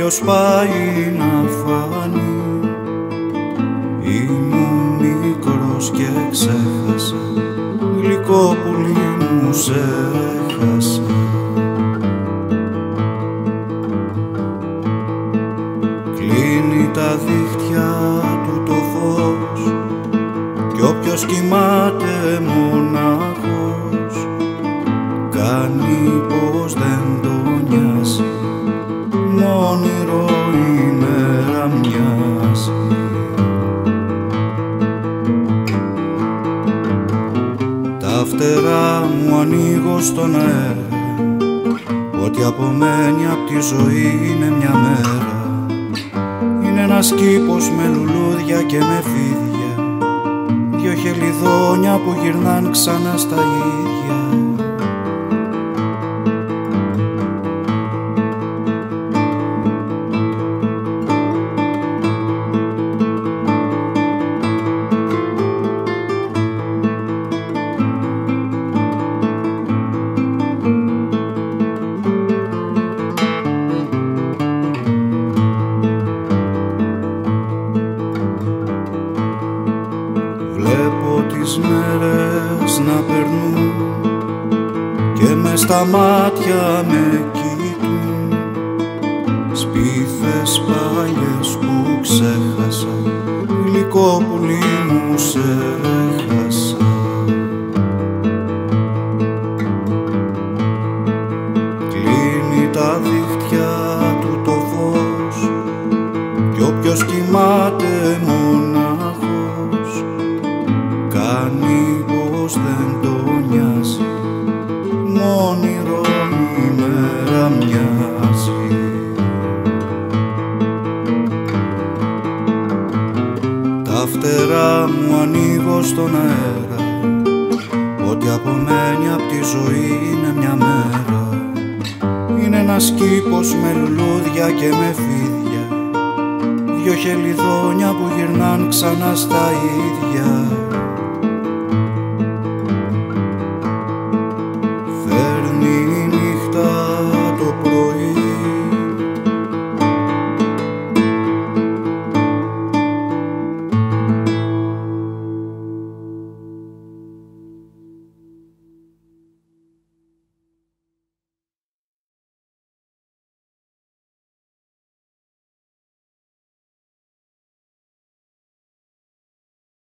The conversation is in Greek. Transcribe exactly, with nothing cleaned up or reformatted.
ήλιος πάει να φανεί. Ήμουν μικρός και ξέχασα, γλυκό πουλί μου σε έχασα. Κλείνει τα δίχτυα του το φως κι όποιος κοιμάται μονάχος κάνει πως δεν το νοιάζει, μ' όνειρο η μέρα μοιάζει. Τα φτερά μου ανοίγω στον αέρα, ό,τι απομένει απ' τη ζωή είναι μια μέρα. Είναι ένας κήπος με λουλούδια και με φίδια, δυο χελιδόνια που γυρνάν ξανά στα ίδια. Βλέπω τις μέρες να περνούν και μες στα μάτια με κοιτούν, σπίθες παλιές που ξέχασα, γλυκό πουλί μου σε έχασα. Κλείνει τα δίχτυα του το φως κι όποιος κοιμάται μονάχος κάνει πως δεν το νοιάζει, μ' όνειρο η μέρα μοιάζει. Τα φτερά μου ανοίγω στον αέρα, ό,τι απομένει απ' τη ζωή είναι μια μέρα. Είναι ένας κήπος με λουλούδια και με φίδια, δυο χελιδόνια που γυρνάν ξανά στα ίδια.